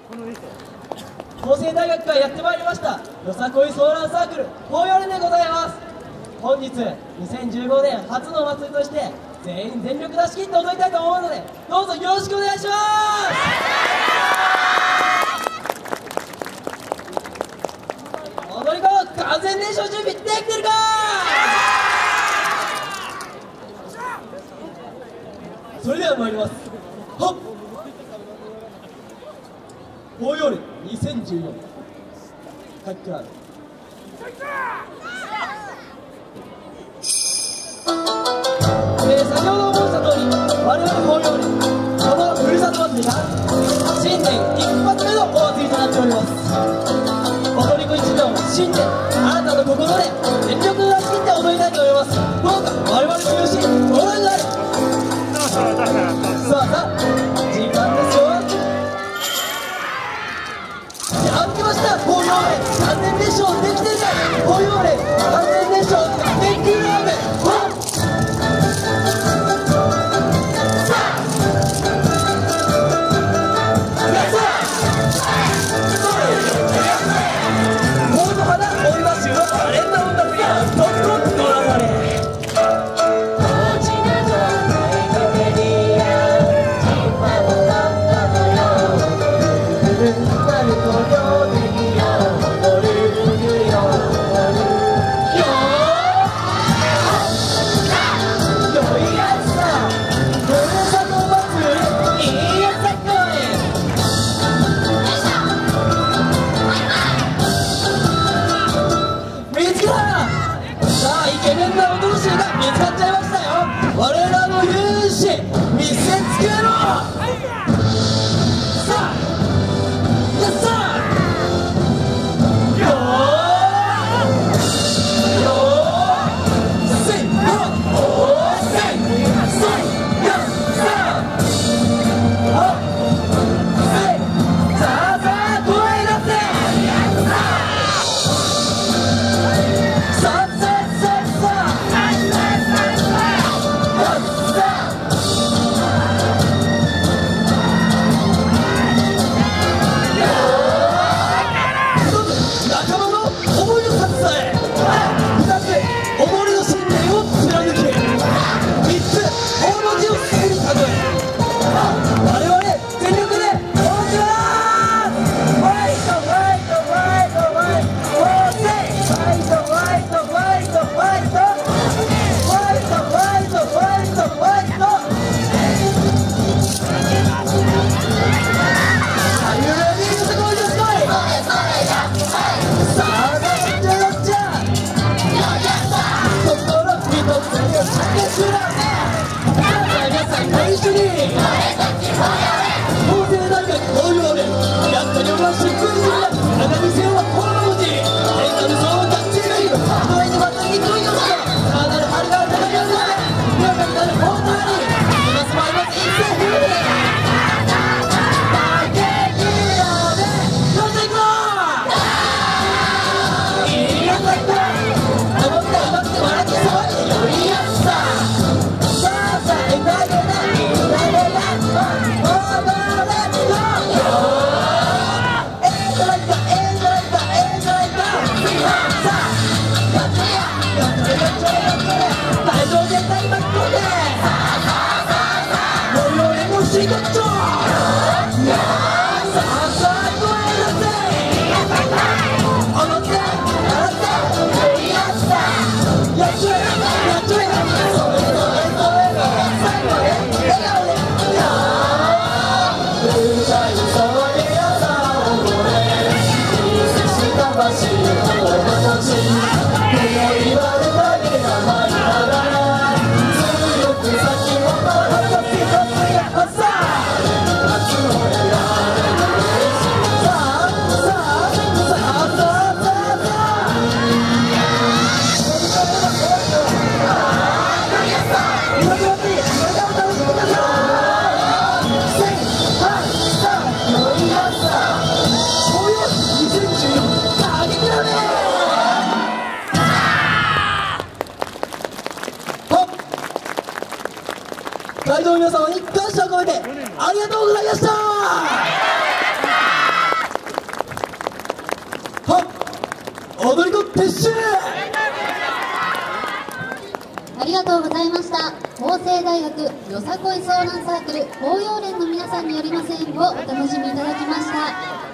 法政大学からやってまいりましたよさこいソーランサークル法要連でございます。本日2015年初のお祭りとして全員全力出し切って踊りたいと思うので、どうぞよろしくお願いします。踊り子完全燃焼準備できてるか。それでは参ります。はっ、法要連2014タックアウト。先ほど申した通り、我々法要連このふるさと祭りが新年一発目のお祭りとなっております。踊り子一同新年新たな心で全力を出し切って踊りたいと思います。どうか我々の勇姿ご覧ください。さあ時間ですよ。歩きました。法要連完全燃焼できているか。法要連完全燃焼できているので会場の皆様に感謝を込めてありがとうございました。 踊り子撤収。 ありがとうございました。法政大学よさこい遭難サークル紅葉連の皆さんによりませんをお楽しみいただきました。